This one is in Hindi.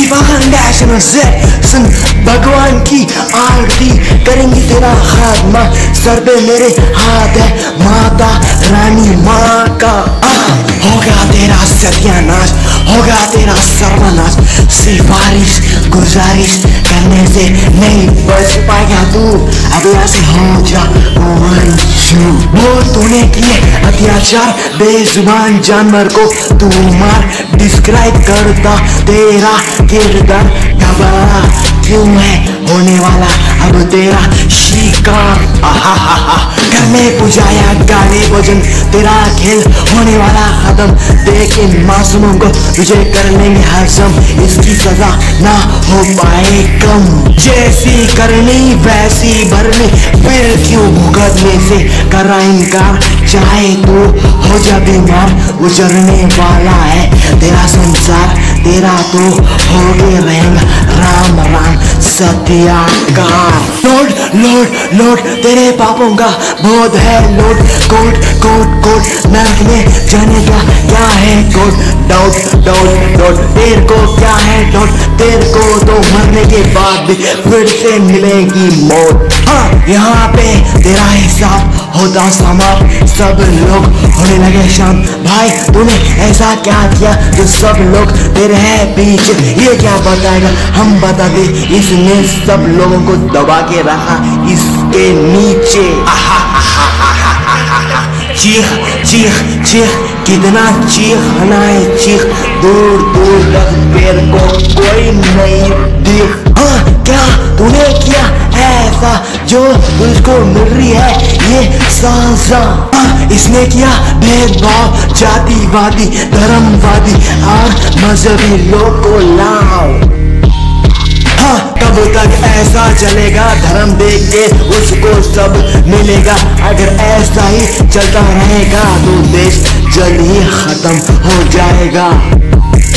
सुन भगवान की आरती करेंगे तेरा खात्मा, सर पे मेरे हाथ है माता रानी माँ का। होगा तेरा सत्यानाश, होगा तेरा सर्वनाश, सिफारिश गुजारिश करने से नहीं बच पाएगा तू, अब यहाँ से हो जा वो तूने किए अत्याचार बेजुबान जानवर को तू मार, डिस्क्राइब करता तेरा किरदार घबरा क्यों है होने वाला अब तेरा शिकार। करने पुजाया गाने भजन तेरा खेल होने वाला खत्म, देख इन मासूमों को तुझे कर लेंगे हजम, इसकी सजा ना हो पाए कम, जैसी करनी वैसी भरनी, फिर क्यों भुगतने से करा इनकार, चाहे तू हो जा बीमार उजरने वाला है तेरा संसार, तेरा तो हो गए रहेगा राम राम सत्याकार। लोड लोड लोड तेरे पापों का बोध है लोड, कोट कोट कोट नरक में जाने का क्या है कोट, डाउट डाउट डाउट तेरे को क्या है डाउट, तेरे को तो मरने के बाद भी फिर से मिलेगी मौत। हाँ यहाँ पे तेरा हिसाब होता समाप्त, सब लोग होने लगे शांत, भाई तूने ऐसा क्या किया जो सब लोग तेरे है पीछे, ये क्या बताएगा हम बता दे, इसने सब लोगों को दबा के रखा इसके नीचे। चीख चीख चीख कितना चीखना है चीख, दूर दूर तक पैर को कोई नहीं दिख। हाँ क्या तूने किया ऐसा जो तुझको मिल रही है ये सजा, हाँ इसने किया भेदभाव जातिवादी धर्मवादी और मजहबी लोग को लाओ। हाँ कब तक ऐसा चलेगा, धर्म देख के उसको सब मिलेगा, अगर ऐसा ही चलता रहेगा तो देश जल्द ही खत्म हो जाएगा।